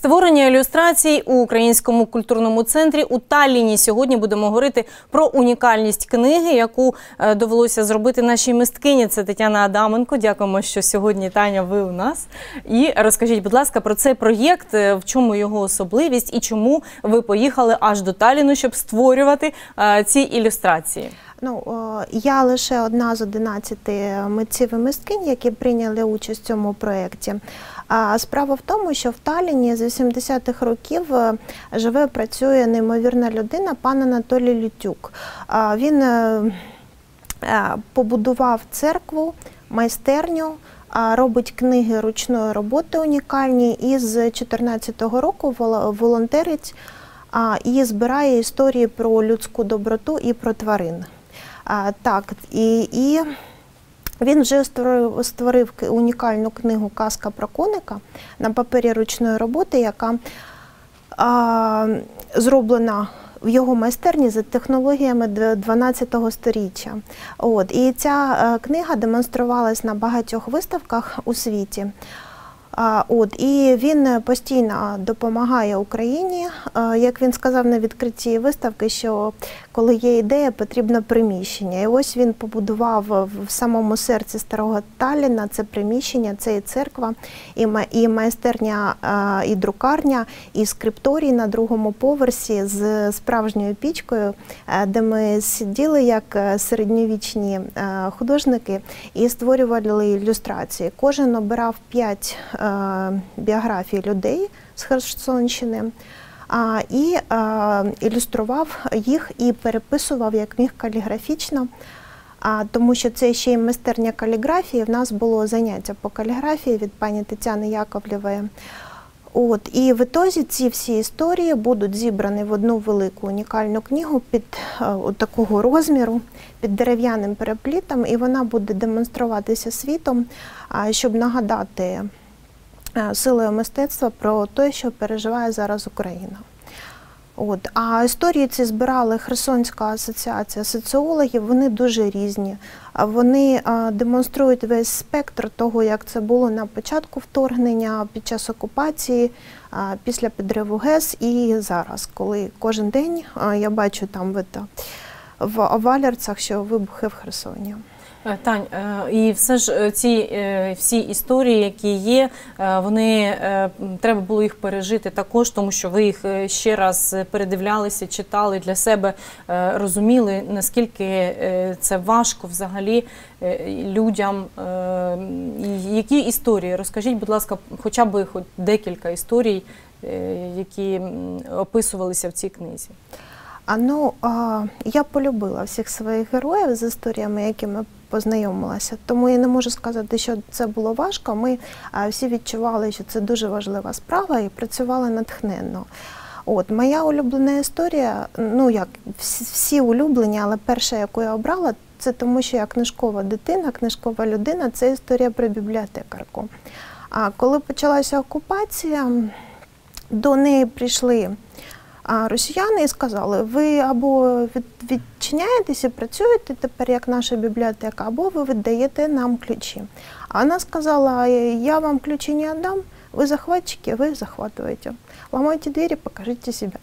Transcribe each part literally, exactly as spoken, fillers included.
Створення ілюстрацій у Українському культурному центрі у Талліні. Сьогодні будемо говорити про унікальність книги, яку довелося зробити нашій мисткині. Це Тетяна Адаменко. Дякуємо, що сьогодні, Таня, ви у нас. І розкажіть, будь ласка, про цей проєкт, в чому його особливість і чому ви поїхали аж до Талліну, щоб створювати ці ілюстрації. Ну, я лише одна з одинадцяти митців і мисткинь, які прийняли участь в цьому проєкті. Справа в тому, що в Талліні з вісімдесятих років живе, працює неймовірна людина, пан Анатолій Лютюк. Він побудував церкву, майстерню, робить книги ручної роботи унікальні і з дві тисячі чотирнадцятого року волонтерить і збирає історії про людську доброту і про тварин. А, так, і, і він вже створив, створив унікальну книгу «Казка про коника» на папері ручної роботи, яка а, зроблена в його майстерні за технологіями дванадцятого сторіччя. От, і ця а, книга демонструвалась на багатьох виставках у світі. От, і він постійно допомагає Україні. Як він сказав на відкритті виставки, що коли є ідея, потрібно приміщення. І ось він побудував в самому серці старого Талліна це приміщення, це і церква, і майстерня, і друкарня, і скрипторій на другому поверсі з справжньою пічкою, де ми сиділи як середньовічні художники і створювали ілюстрації. Кожен обирав п'ять біографій людей з Херсонщини і ілюстрував їх і переписував як міг каліграфічно, тому що це ще й майстерня каліграфії. В нас було заняття по каліграфії від пані Тетяни Яковлєвої. От, і в ітозі ці всі історії будуть зібрані в одну велику унікальну книгу під от такого розміру, під дерев'яним переплітом, і вона буде демонструватися світом, щоб нагадати силою мистецтва про те, що переживає зараз Україна. От. А історії ці збирали Херсонська асоціація соціологів, вони дуже різні. Вони а, демонструють весь спектр того, як це було на початку вторгнення, під час окупації, а, після підриву ГЕС і зараз, коли кожен день а, я бачу там в, в Валярцях, що вибухи в Херсоні. Тань, і все ж ці всі історії, які є, вони, треба було їх пережити також, тому що ви їх ще раз передивлялися, читали для себе, розуміли, наскільки це важко взагалі людям. Які історії? Розкажіть, будь ласка, хоча б хоч декілька історій, які описувалися в цій книзі. А, ну, а, я полюбила всіх своїх героїв з історіями, якими познайомилася. Тому я не можу сказати, що це було важко. Ми а, всі відчували, що це дуже важлива справа і працювали натхненно. От, моя улюблена історія, ну як, всі, всі улюблені, але перша, яку я обрала, це тому, що я книжкова дитина, книжкова людина, це історія про бібліотекарку. А коли почалася окупація, до неї прийшли А росіяни і сказали, ви або відчиняєтеся, працюєте тепер як наша бібліотека, або ви віддаєте нам ключі. А вона сказала, я вам ключі не віддам, ви захватчики, ви захватуєте. Ламайте двері, покажите себя.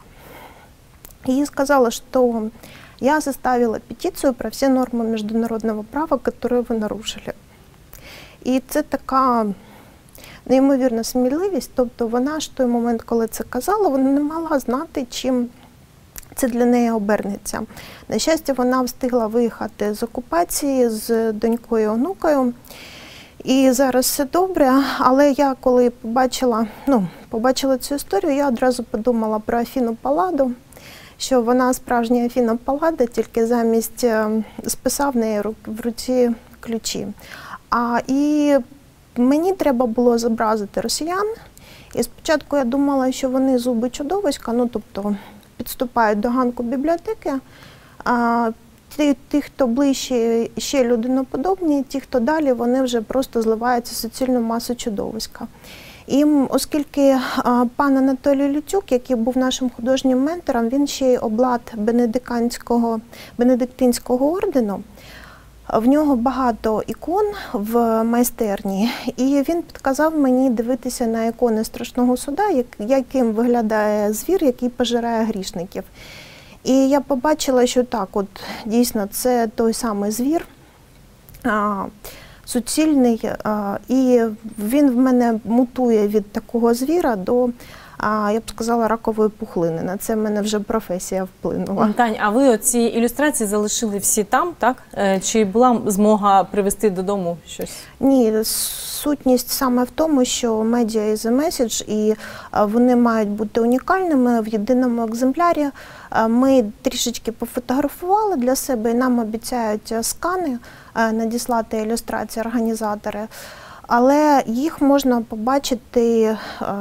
И сказала, что я составила петицию про все нормы международного права, которые вы нарушили. І це така неймовірна сміливість, тобто вона ж в той момент, коли це казала, вона не могла знати, чим це для неї обернеться. На щастя, вона встигла виїхати з окупації з донькою, онукою, і зараз все добре, але я коли побачила, ну, побачила цю історію, я одразу подумала про Афіну Палладу, що вона справжня Афіна Паллада, тільки замість списа в неї в руці ключі. А, і мені треба було зобразити росіян, і спочатку я думала, що вони зуби чудовиська, ну тобто підступають до ганку бібліотеки, а ті, ті, хто ближче, ще людиноподобні, ті, хто далі, вони вже просто зливаються в суцільну масу чудовиська. І оскільки а, пан Анатолій Лютюк, який був нашим художнім ментором, він ще й облад бенедиктинського, бенедиктинського ордену, В нього багато ікон в майстерні, і він підказав мені дивитися на ікони Страшного суда, як, яким виглядає звір, який пожирає грішників. І я побачила, що так, от дійсно це той самий звір, а, суцільний, а, і він в мене мутує від такого звіра до, а, я б сказала, ракової пухлини. На це в мене вже професія вплинула. Тань, а ви оці ілюстрації залишили всі там, так? Е, Чи була змога привезти додому щось? Ні, сутність саме в тому, що media is a message, і вони мають бути унікальними в єдиному екземплярі. Ми трішечки пофотографували для себе, і нам обіцяють скани надіслати ілюстрації організатори, але їх можна побачити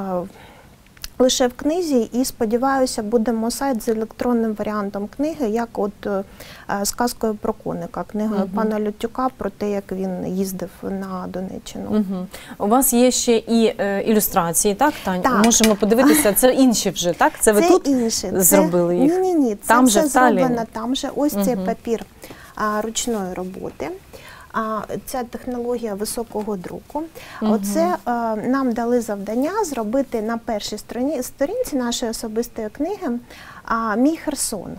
лише в книзі, і, сподіваюся, будемо сайт з електронним варіантом книги, як от е, сказкою про коника, книгою угу. пана Лютюка про те, як він їздив на Донеччину. Угу. У вас є ще і е, ілюстрації, так, Тань? Так. Можемо подивитися, це інші вже, так? Це ви це тут інші. зробили їх? Ні-ні-ні, це там все же, зроблено там же. Ось угу. цей папір а, ручної роботи. А ця технологія високого друку. Угу. Оце а, нам дали завдання зробити на першій стороні, сторінці нашої особистої книги а, мій Херсон.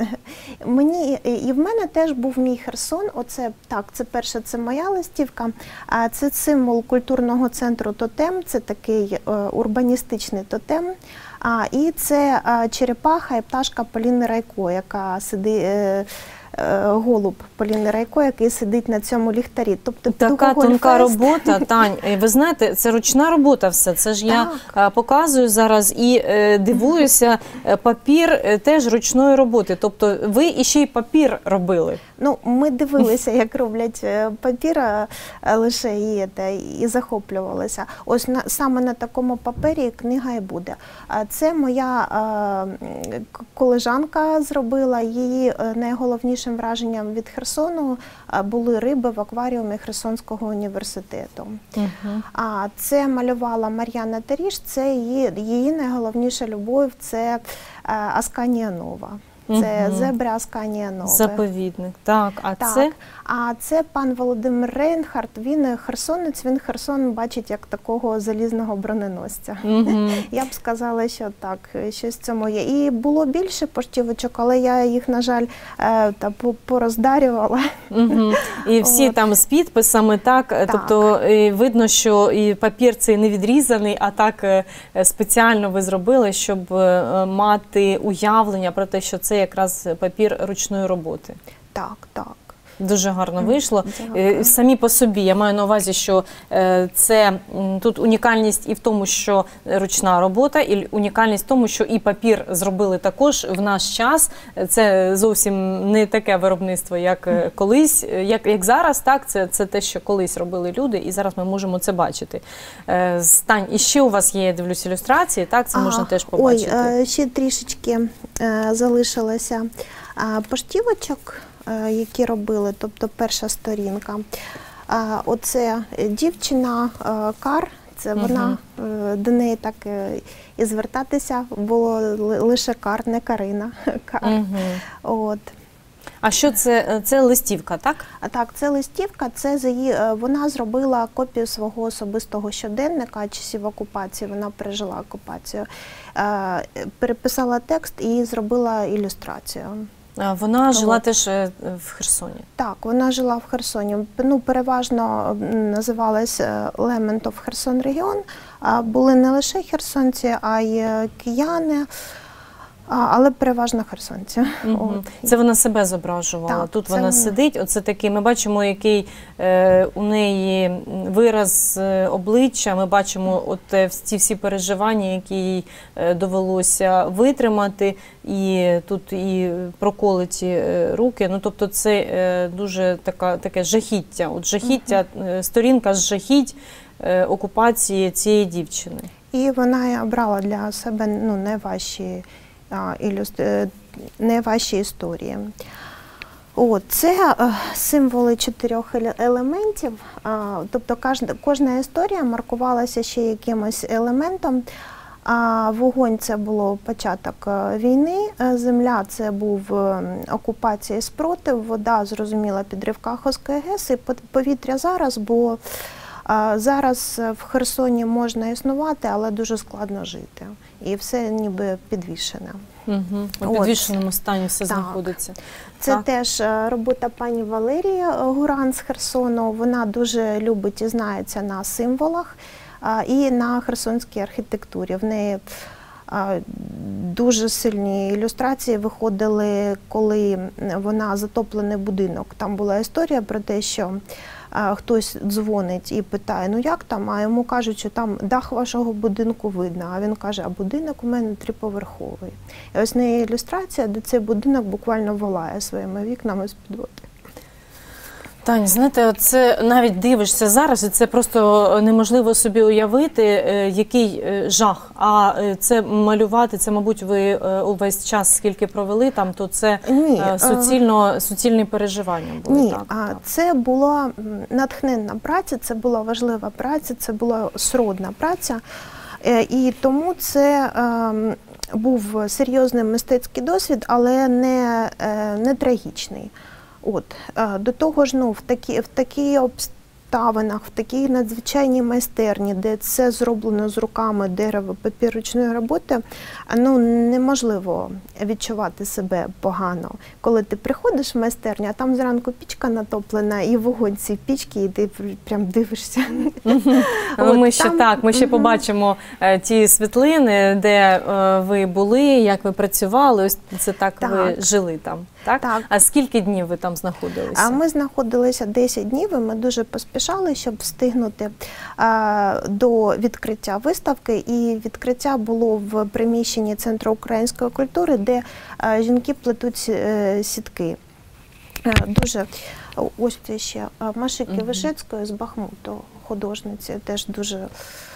Мені, і в мене теж був мій Херсон. Оце так, це перше, це моя листівка. А це символ культурного центру Тотем, це такий е, урбаністичний тотем. А, і це е, черепаха і пташка Поліни Райко, яка сидить. Е, голуб Поліни Райко, який сидить на цьому ліхтарі. Тобто така тонка робота, Тань. Ви знаєте, це ручна робота все. Це ж я так. показую зараз і е, дивуюся, папір е, теж ручної роботи. Тобто ви іще й папір робили. Ну, ми дивилися, як роблять папір, лише і, і захоплювалися. Ось на, саме на такому папері книга і буде. Це моя е, колежанка зробила, її найголовнішим враженням від Херсону були риби в акваріумі Херсонського університету. Uh-huh. А це малювала Мар'яна Теріш, це її, її найголовніша любов, це Асканія Нова. Це угу. зебра Асканія Нова. Заповідник, так. А так. це? А це пан Володимир Рейнхард, він херсонець, він Херсон бачить як такого залізного броненосця. Угу. Я б сказала, що так, щось в цьому є. І було більше поштівочок, але я їх, на жаль, та пороздарювала. Угу. І всі От. там з підписами, так? так? Тобто видно, що і папір цей не відрізаний, а так спеціально ви зробили, щоб мати уявлення про те, що це якраз папір ручної роботи. Так, так. Дуже гарно вийшло. Дякую. Самі по собі, я маю на увазі, що це тут унікальність і в тому, що ручна робота, і унікальність в тому, що і папір зробили також в наш час. Це зовсім не таке виробництво, як колись, як, як зараз, так, це, це те, що колись робили люди, і зараз ми можемо це бачити. Стань, і ще у вас є, я дивлюсь, ілюстрації, так, це можна а, теж побачити. Ой, ще трішечки залишилося поштівочок, які робили, тобто перша сторінка. Оце дівчина Кар, це вона, угу. до неї так і звертатися було лише Кар, не Карина. Кар. Угу. От. А що це? Це листівка, так? А так, це листівка, це за її, вона зробила копію свого особистого щоденника часів окупації, вона пережила окупацію. Переписала текст і зробила ілюстрацію. Вона жила От. теж в Херсоні? Так, вона жила в Херсоні. Ну, переважно називалась Lament of Херсон регіон. Були не лише херсонці, а й кияни, але переважно херсонці. Угу. Це вона себе зображувала. Так, тут вона, вона сидить. Оце такий, ми бачимо, який е, у неї вираз обличчя. Ми бачимо от ці всі переживання, які їй е, довелося витримати. І тут і проколоті руки. Ну, тобто це е, дуже така, таке жахіття. От жахіття, угу. сторінка з жахіть е, окупації цієї дівчини. І вона обрала для себе, ну, найважчі найважчі історії. О, це символи чотирьох елементів, тобто кожна, кожна історія маркувалася ще якимось елементом. А вогонь – це було початок війни, земля – це був окупація і спротив, вода, зрозуміла, підрив Каховської ГЕС, і повітря зараз, бо зараз в Херсоні можна існувати, але дуже складно жити. І все ніби підвішене. Угу. У підвішеному стані все так. знаходиться. Це так. теж робота пані Валерії Гуран з Херсону. Вона дуже любить і знається на символах і на херсонській архітектурі. В неї дуже сильні ілюстрації виходили, коли вона затоплений будинок. Там була історія про те, що хтось дзвонить і питає, ну як там, а йому кажуть, що там дах вашого будинку видно, а він каже, а будинок у мене триповерховий. І ось неї ілюстрація, де цей будинок буквально волає своїми вікнами з-під води. Тань, знаєте, це навіть дивишся зараз, і це просто неможливо собі уявити, який жах. А це малювати, це, мабуть, ви увесь час, скільки провели там, то це Ні, суцільно, суцільні переживання були. Ні, так, а так. Це була натхненна праця, це була важлива праця, це була сродна праця. І тому це був серйозний мистецький досвід, але не, не трагічний. От, до того ж, ну, в такі, в такі обставинах, в такій надзвичайній майстерні, де це зроблено з руками, дерева, папір, ручної роботи, ну, неможливо відчувати себе погано. Коли ти приходиш в майстерню, а там зранку пічка натоплена, і вогонь цієї пічки, і ти прям дивишся. Ми ще так, ми ще побачимо ті світлини, де ви були, як ви працювали, ось це так ви жили там. Так? Так. А скільки днів ви там знаходилися? А ми знаходилися десять днів, і ми дуже поспішали, щоб встигнути а, до відкриття виставки. І відкриття було в приміщенні Центру української культури, де а, жінки плетуть а, сітки. А, дуже, ось це ще Машики угу. Вишецької з Бахмуту, художниці, теж дуже...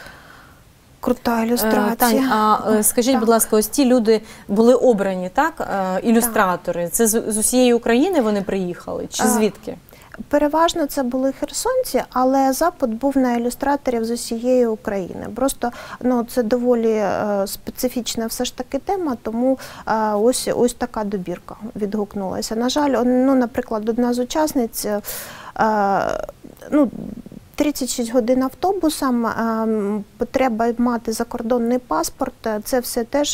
Крута ілюстрація. Тань, а скажіть, так. будь ласка, ось ті люди були обрані, так? Ілюстратори. Так. Це з, з усієї України вони приїхали? Чи звідки? Переважно це були херсонці, але запит був на ілюстраторів з усієї України. Просто ну, це доволі е, специфічна все ж таки тема, тому е, ось, ось така добірка відгукнулася. На жаль, ну, наприклад, одна з учасниць, е, ну, тридцять шість годин автобусом, потреба мати закордонний паспорт, це все теж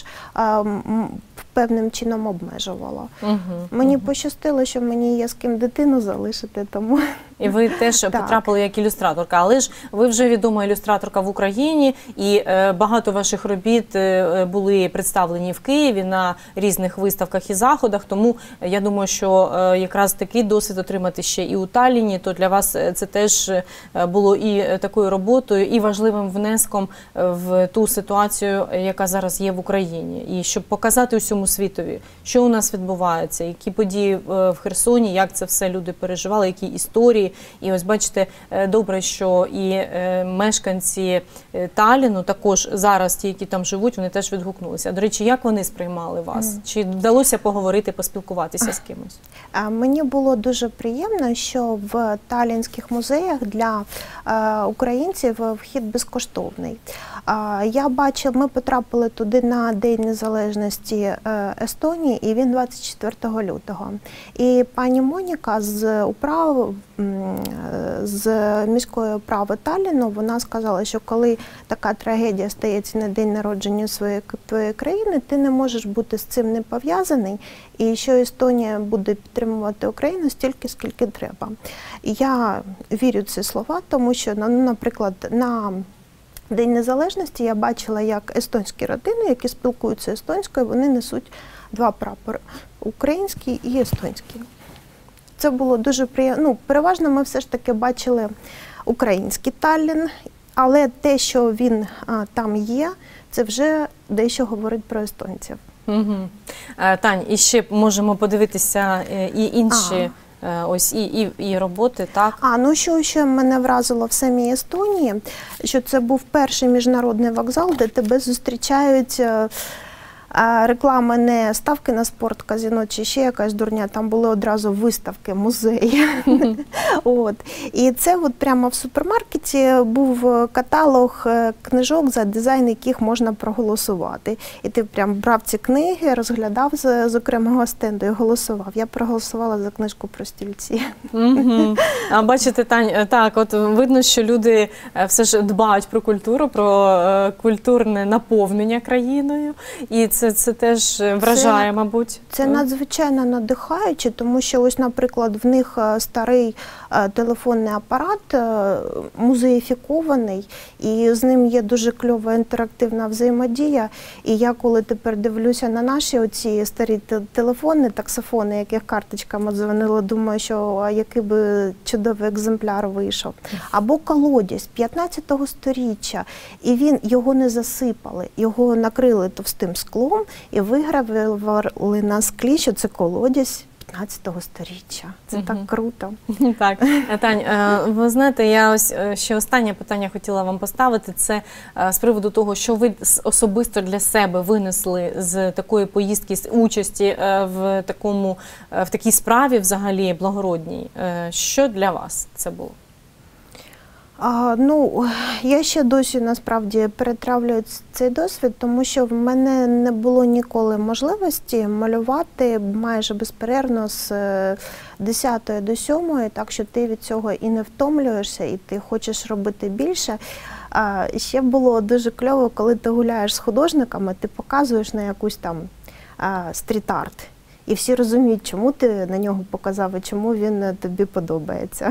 певним чином обмежувало. Угу, мені угу. пощастило, що мені є з ким дитину залишити, тому... І ви теж так. потрапили як ілюстраторка, але ж ви вже відома ілюстраторка в Україні, і е, багато ваших робіт е, були представлені в Києві на різних виставках і заходах, тому я думаю, що е, якраз такий досвід отримати ще і у Талліні, то для вас це теж було і такою роботою, і важливим внеском в ту ситуацію, яка зараз є в Україні. І щоб показати усьому світові, що у нас відбувається, які події в Херсоні, як це все люди переживали, які історії. І ось бачите, добре, що і мешканці Талліну також зараз, ті, які там живуть, вони теж відгукнулися. До речі, як вони сприймали вас? Чи вдалося поговорити, поспілкуватися з кимось? Мені було дуже приємно, що в таллінських музеях для українців вхід безкоштовний. Я бачив, ми потрапили туди на День Незалежності Естонії, і він двадцять четвертого лютого. І пані Моніка з управи, з міської управи Талліну, вона сказала, що коли така трагедія стається на день народження своєї твоєї країни, ти не можеш бути з цим не пов'язаний, і що Естонія буде підтримувати Україну стільки, скільки треба. І я вірю в ці слова, тому що, ну, наприклад, на День Незалежності я бачила, як естонські родини, які спілкуються естонською, вони несуть два прапори – український і естонський. Це було дуже приємно. Ну, переважно ми все ж таки бачили український Таллін, але те, що він а, там є, це вже дещо говорить про естонців. Угу. Тань, і ще можемо подивитися і інші а. ось і, і, і роботи, так? А, ну що ще мене вразило в самій Естонії, що це був перший міжнародний вокзал, де тебе зустрічають а, реклами не ставки на спорт, казино чи ще якась дурня, там були одразу виставки, музеї. От. І це от прямо в супермаркеті був каталог книжок, за дизайн яких можна проголосувати. І ти прям брав ці книги, розглядав з, з окремого стенду і голосував. Я проголосувала за книжку про стільці. Угу. А бачите, Тань, так, от видно, що люди все ж дбають про культуру, про культурне наповнення країною. І це, це теж вражає, це, мабуть. Це надзвичайно надихаюче, тому що ось, наприклад, в них старий телефонний апарат, музеїфікований, і з ним є дуже кльова інтерактивна взаємодія. І я, коли тепер дивлюся на наші оці старі телефони, таксофони, яких карточками дзвонило, думаю, що який би чудовий екземпляр вийшов. Або колодязь п'ятнадцятого сторіччя, і він, його не засипали, його накрили товстим склом і вигравили на склі, що це колодязь п'ятнадцятого сторіччя. Це Угу. так круто. Так, Тань, ви знаєте, я ось ще останнє питання хотіла вам поставити. Це з приводу того, що ви особисто для себе винесли з такої поїздки, з участі в такому, в такій справі взагалі благородній. Що для вас це було? А, ну, я ще досі насправді перетравлюю цей досвід, тому що в мене не було ніколи можливості малювати майже безперервно з десятої до сьомої, так що ти від цього і не втомлюєшся, і ти хочеш робити більше. А, ще було дуже кльово, коли ти гуляєш з художниками, ти показуєш на якусь там стріт-арт. І всі розуміють, чому ти на нього показав і чому він тобі подобається.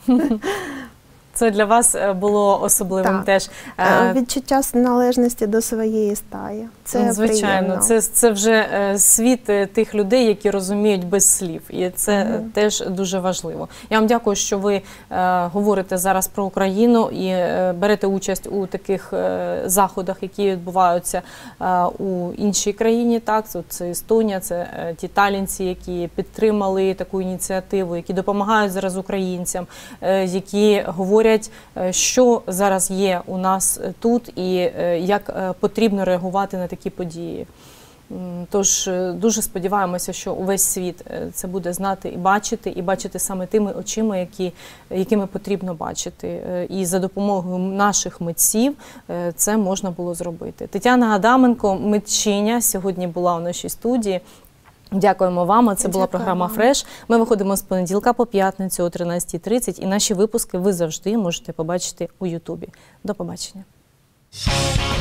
Це для вас було особливим так. теж. Відчуття належності до своєї стаї. Це звичайно, це, це вже світ тих людей, які розуміють без слів. І це угу. теж дуже важливо. Я вам дякую, що ви е, говорите зараз про Україну і е, берете участь у таких е, заходах, які відбуваються е, у іншій країні. Так, це Естонія, це е, ті талінці, які підтримали таку ініціативу, які допомагають зараз українцям, е, які говорять, що зараз є у нас тут і як потрібно реагувати на такі події. Тож дуже сподіваємося, що увесь світ це буде знати і бачити, і бачити саме тими очима, які, якими потрібно бачити. І за допомогою наших митців це можна було зробити. Тетяна Адаменко, митчиня, сьогодні була у нашій студії. Дякуємо вам. Це була програма «Фреш». Ми виходимо з понеділка по п'ятницю о тринадцятій тридцять. І наші випуски ви завжди можете побачити у Ютубі. До побачення.